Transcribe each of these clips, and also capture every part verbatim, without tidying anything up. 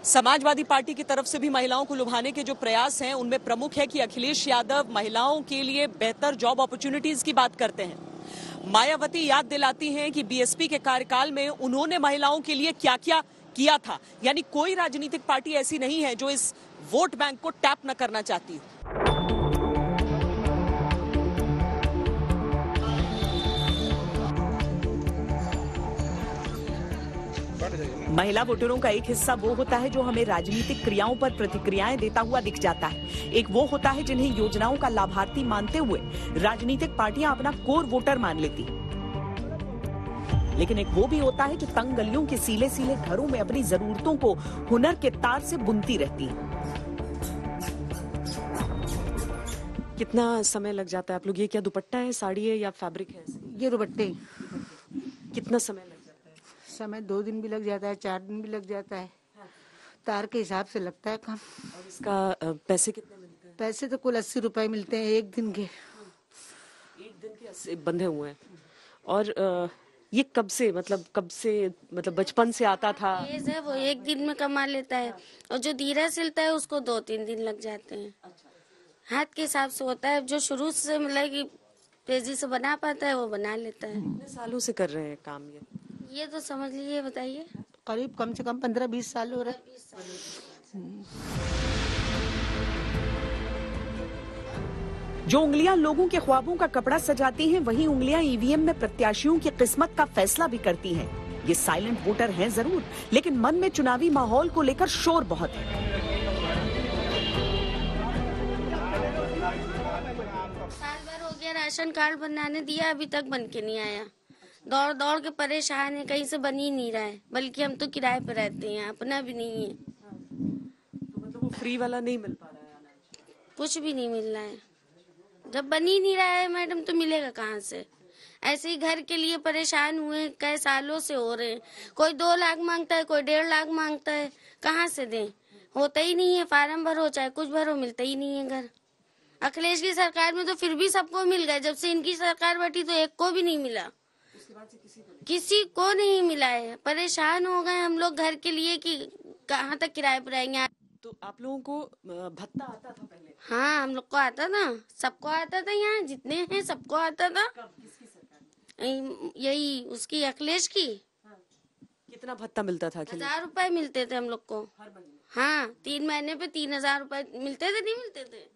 Samajwadi party की तरफ से भी महिलाओं को लुभाने के जो प्रयास हैं उनमें प्रमुख है कि अखिलेश यादव महिलाओं के लिए बेहतर जॉब अपॉर्चुनिटीज की बात करते हैं। मायावती याद दिलाती हैं कि बीएसपी के कार्यकाल में उन्होंने महिलाओं के लिए क्या क्या किया था। यानी कोई राजनीतिक पार्टी ऐसी नहीं है जो इस वोट बैंक को टैप न करना चाहती हो। महिला वोटरों का एक हिस्सा वो होता है जो हमें राजनीतिक क्रियाओं पर प्रतिक्रियाएं देता हुआ दिख जाता है। एक वो होता है जिन्हें योजनाओं का लाभार्थी मानते हुए राजनीतिक पार्टियां अपना कोर वोटर मान लेती। लेकिन एक वो भी होता है जो तंग गलियों के सीले सीले घरों में अपनी जरूरतों को हुनर के तार से बुनती रहती है। कितना समय लग जाता है आप लोग? ये क्या दुपट्टा है, साड़ी है या फैब्रिक है? ये दुपट्टे। कितना समय लग जाता है? समय दो दिन भी लग जाता है, चार दिन भी लग जाता है। तार के हिसाब से लगता है काम। और इसका पैसे कितने मिलते हैं? पैसे तो कुल अस्सी रुपए मिलते हैं एक दिन के। एक दिन के अस्सी बंधे हुए हैं। और ये कब से, मतलब कब से, मतलब बचपन से आता था? ये है वो एक दिन में कमा लेता है और जो धीरा सिलता है उसको दो तीन दिन लग जाते हैं। हाथ के हिसाब से होता है। जो शुरू से मतलब कि तेजी से बना पाता है वो बना लेता है। कितने सालों से कर रहे हैं काम ये? ये तो समझ लीजिए, बताइए। करीब कम से कम पंद्रह बीस साल हो रहा है। जो उंगलियां लोगों के ख्वाबों का कपड़ा सजाती हैं, वही उंगलियां ईवीएम में प्रत्याशियों की किस्मत का फैसला भी करती हैं। ये साइलेंट वोटर हैं जरूर, लेकिन मन में चुनावी माहौल को लेकर शोर बहुत है। साल भर हो गया राशन कार्ड बनाने दिया, अभी तक बन के नहीं आया। दौड़ दौड़ के परेशान है, कहीं से बन ही नहीं रहा है। बल्कि हम तो किराए पे रहते हैं, अपना भी नहीं है। तो मतलब वो फ्री वाला नहीं मिल पा रहा है अनाज? कुछ भी नहीं मिल रहा है। जब बन ही नहीं रहा है मैडम तो मिलेगा कहाँ से? ऐसे ही घर के लिए परेशान हुए, कई सालों से हो रहे हैं। कोई दो लाख मांगता है, कोई डेढ़ लाख मांगता है, कहाँ से दें? होता ही नहीं है। फार्म भरो चाहे कुछ भरो, मिलता ही नहीं है घर। अखिलेश की सरकार में तो फिर भी सबको मिल गया, जब से इनकी सरकार बैठी तो एक को भी नहीं मिला। किसी को नहीं मिला है। परेशान हो गए हम लोग घर के लिए कि कहाँ तक किराए पर रहेंगे। तो आप लोगों को भत्ता आता था पहले? हाँ, हम लोग को आता था, सबको आता था। यहाँ जितने हैं सबको आता था। कब? किसकी सरकार? यही उसकी, अखिलेश की। हाँ। कितना भत्ता मिलता था? हजार रुपए मिलते थे हम लोग को हर महीने। हाँ, तीन महीने पे तीन हजार रुपए मिलते थे। नहीं मिलते थे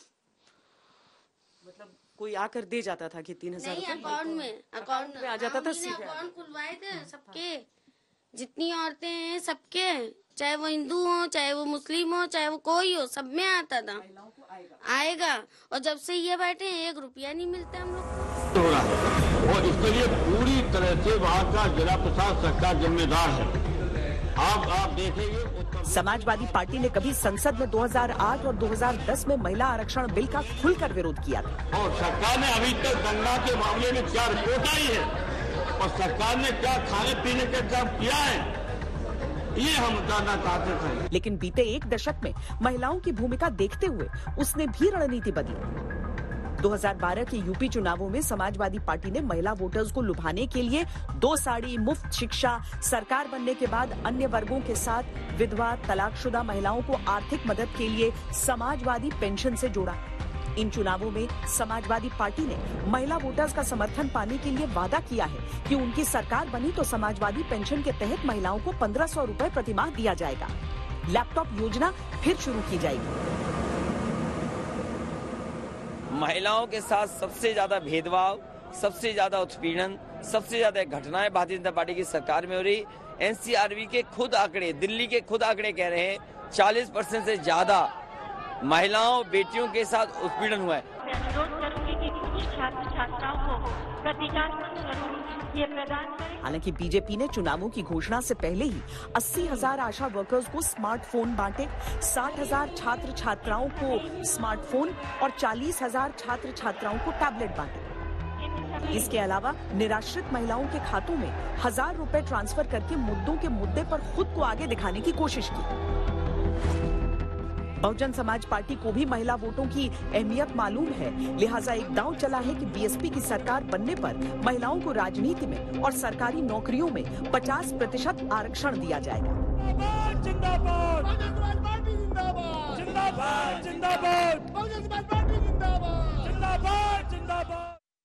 मतलब कोई आकर दे जाता था कि तीन हजार? नहीं, अकाउंट में अकाउंट में आ जाता था सीधे। अकाउंट खुलवाए थे सबके, जितनी औरतें हैं सबके, चाहे वो हिंदू हो, चाहे वो मुस्लिम हो, चाहे वो कोई हो, सब में आता था। आएगा, आएगा। और जब से ये बैठे हैं एक रुपया नहीं मिलता हम लोग को। हो रहा है और इसके लिए पूरी तरह से वहाँ का जिला प्रशासन सरकार जिम्मेदार है। आप आप देखेंगे समाजवादी पार्टी ने कभी संसद में दो हज़ार आठ और दो हज़ार दस में महिला आरक्षण बिल का खुलकर विरोध किया था। और सरकार ने अभी तक गंगा के मामले में क्या रिपोर्ट आई है और सरकार ने क्या खाने पीने का काम किया है, ये हम जानना चाहते थे। लेकिन बीते एक दशक में महिलाओं की भूमिका देखते हुए उसने भी रणनीति बदली। दो हज़ार बारह के यूपी चुनावों में समाजवादी पार्टी ने महिला वोटर्स को लुभाने के लिए दो साड़ी, मुफ्त शिक्षा, सरकार बनने के बाद अन्य वर्गों के साथ विधवा, तलाकशुदा महिलाओं को आर्थिक मदद के लिए समाजवादी पेंशन से जोड़ा। इन चुनावों में समाजवादी पार्टी ने महिला वोटर्स का समर्थन पाने के लिए वादा किया है कि उनकी सरकार बनी तो समाजवादी पेंशन के तहत महिलाओं को पंद्रह सौ रुपए प्रतिमाह दिया जाएगा। लैपटॉप योजना फिर शुरू की जाएगी। महिलाओं के साथ सबसे ज्यादा भेदभाव, सबसे ज्यादा उत्पीड़न, सबसे ज्यादा घटनाएं भारतीय जनता पार्टी की सरकार में हो रही। एनसीआरबी के खुद आंकड़े, दिल्ली के खुद आंकड़े कह रहे हैं चालीस परसेंट से ज्यादा महिलाओं, बेटियों के साथ उत्पीड़न हुआ है। मैं अनुरोध करूंगी कि कुछ छात्र छात्राओं को प्रतीकात्मक स्वरूप ये प्रदान करें। हालांकि बीजेपी ने चुनावों की घोषणा से पहले ही अस्सी हजार आशा वर्कर्स को स्मार्टफोन बांटे, साठ हजार छात्र छात्राओं को स्मार्टफोन और चालीस हजार छात्र छात्राओं को टैबलेट बांटे। इसके अलावा निराश्रित महिलाओं के खातों में हजार रुपए ट्रांसफर करके मुद्दों के मुद्दे पर खुद को आगे दिखाने की कोशिश की। बहुजन समाज पार्टी को भी महिला वोटों की अहमियत मालूम है, लिहाजा एक दांव चला है कि बीएसपी की सरकार बनने पर महिलाओं को राजनीति में और सरकारी नौकरियों में पचास प्रतिशत आरक्षण दिया जाएगा। जिंदाबाद जिंदाबाद।